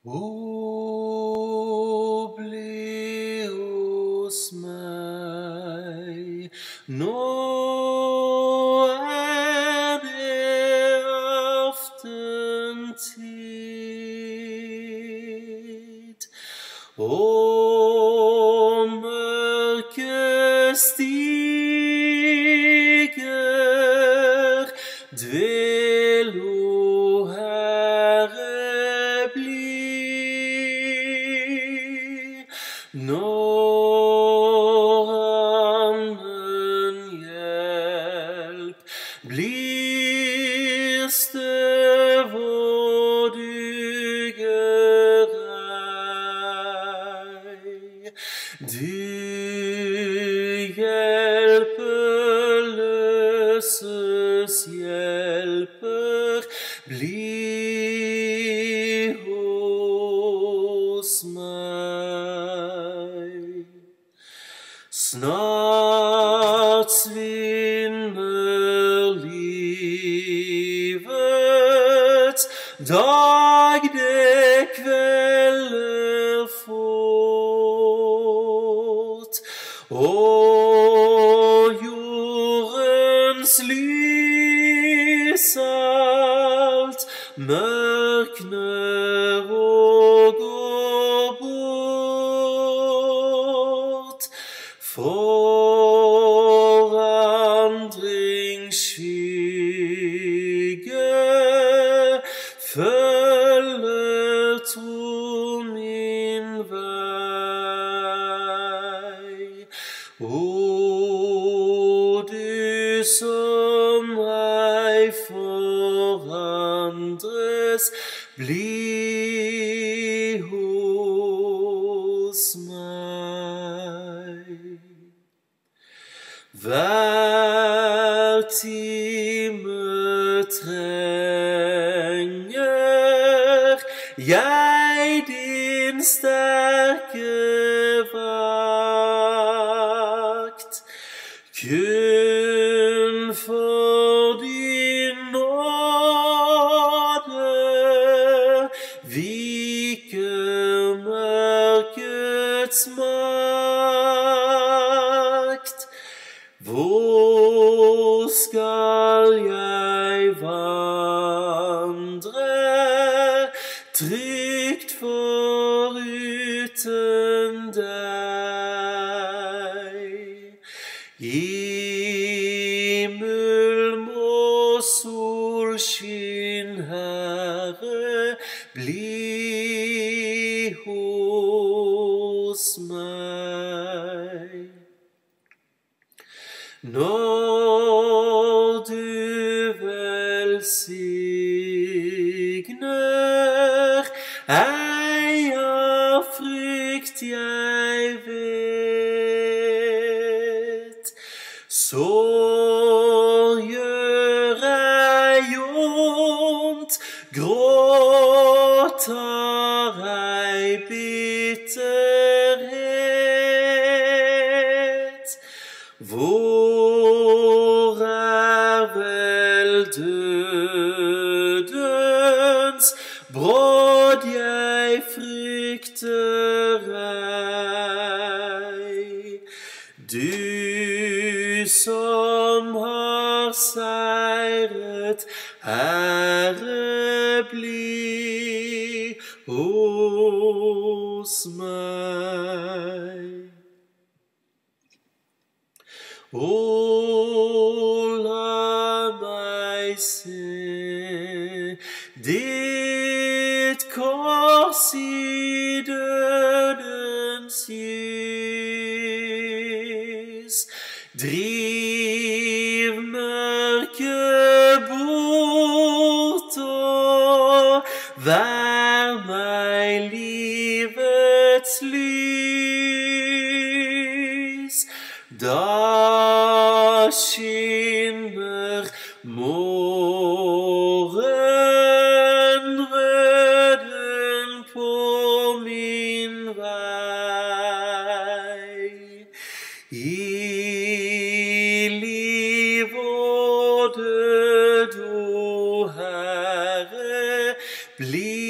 O bli hos meg, nå det aftentid, og mørket stiger, dvel, o Herre, bli. Når annen hjelp blir støv og duger ei, du hjelpeløses hjelper, bli hos meg. Snart svinner livets dag, det kvelder fort, og jordens lys alt mørkner og går bort. Forandringsskygge følger tro min vei. O du som ei forandres, bli hos meg. Hver time trenger jeg din sterke vakt, kun for din nåde viker mørkets makt. Hvor skal jeg vandre trygt foruten deg? I mulm og solskinn, Herre, bli hos meg. Når du velsigner, ei av frykt jeg vet, så gjør ei ondt, gråter ei bitterhet. Hvor vel dødens brodd jeg frykter ei, du som har seiret, Herre, bli hos meg. O, la meg se ditt kors i dødens lys. Driv mørket bort og vær meg livets lys. Da skinner morgenrøden på min vei. I liv og død, o Herre, bli